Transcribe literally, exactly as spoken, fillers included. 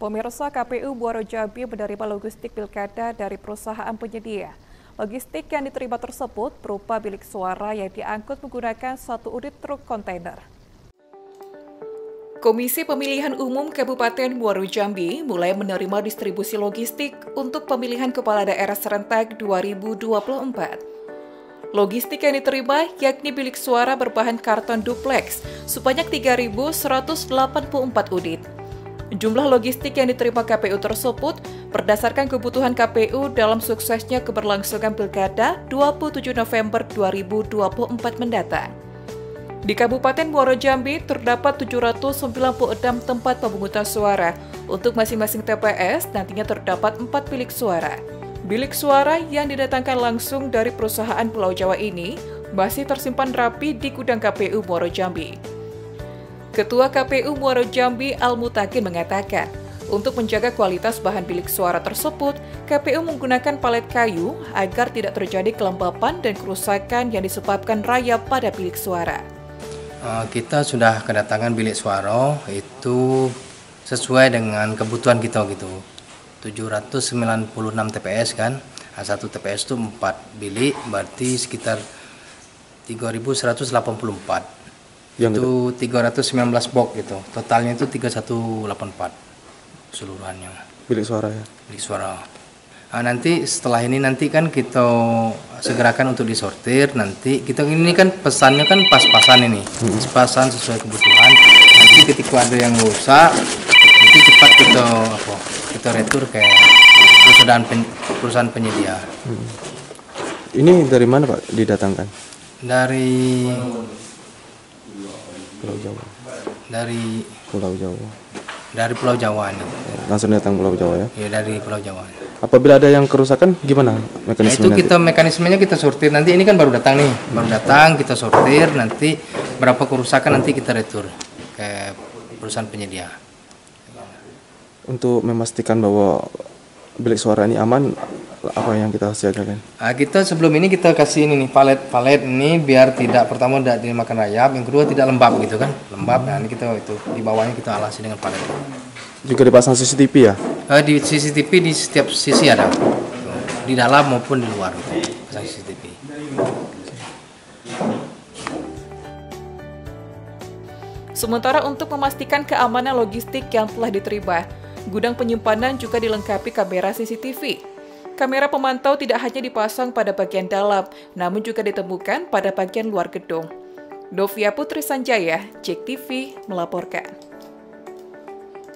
Pemirsa, K P U Muaro Jambi menerima logistik pilkada dari perusahaan penyedia. Logistik yang diterima tersebut berupa bilik suara yang diangkut menggunakan satu unit truk kontainer. Komisi Pemilihan Umum Kabupaten Muaro Jambi mulai menerima distribusi logistik untuk pemilihan kepala daerah serentak dua ribu dua puluh empat. Logistik yang diterima yakni bilik suara berbahan karton duplex sebanyak tiga ribu seratus delapan puluh empat unit. Jumlah logistik yang diterima K P U tersebut berdasarkan kebutuhan K P U dalam suksesnya keberlangsungan Pilkada dua puluh tujuh November dua ribu dua puluh empat mendatang. Di Kabupaten Muaro Jambi terdapat tujuh ratus sembilan puluh enam tempat pemungutan suara. Untuk masing-masing T P S nantinya terdapat empat bilik suara. Bilik suara yang didatangkan langsung dari perusahaan Pulau Jawa ini masih tersimpan rapi di gudang K P U Muaro Jambi. Ketua K P U Muaro Jambi Al-Mutakin mengatakan, untuk menjaga kualitas bahan bilik suara tersebut, K P U menggunakan palet kayu agar tidak terjadi kelembapan dan kerusakan yang disebabkan rayap pada bilik suara. Uh, kita sudah kedatangan bilik suara itu sesuai dengan kebutuhan kita gitu. tujuh ratus sembilan puluh enam T P S kan, satu T P S itu empat bilik, berarti sekitar tiga ribu seratus delapan puluh empat. Yang itu tiga ratus sembilan belas box gitu. Totalnya itu tiga ribu seratus delapan puluh empat keseluruhannya. Bilik suara ya. Bilik suara. Nah, nanti setelah ini nanti kan kita segerakan untuk disortir. Nanti kita ini kan pesannya kan pas-pasan ini, hmm. pas-pasan sesuai kebutuhan. Nanti ketika ada yang rusak, itu cepat kita apa? Kita retur ke perusahaan pen, perusahaan penyedia. Hmm. Ini dari mana Pak didatangkan? Dari Pulau Jawa. Dari Pulau Jawa. Dari Pulau Jawa nih. Langsung datang Pulau Jawa ya? Ya dari Pulau Jawa. Apabila ada yang kerusakan gimana mekanismenya? Nah, itu kita nanti? mekanismenya kita sortir. Nanti ini kan baru datang nih, baru datang kita sortir. Nanti berapa kerusakan nanti kita retur ke perusahaan penyedia. Untuk memastikan bahwa bilik suara ini aman, apa yang kita siagakan? Nah, kita sebelum ini kita kasih ini nih palet-palet ini biar tidak pertama tidak dimakan rayap, yang kedua tidak lembab gitu kan, lembab. Nah ini kita itu di bawahnya kita alasi dengan palet. Juga dipasang C C T V ya? Uh, di C C T V di setiap sisi ada, di dalam maupun di luar pasang C C T V. Sementara untuk memastikan keamanan logistik yang telah diterima, gudang penyimpanan juga dilengkapi kamera C C T V. Kamera pemantau tidak hanya dipasang pada bagian dalam, namun juga ditemukan pada bagian luar gedung. Novia Putri Sanjaya, Jek T V melaporkan.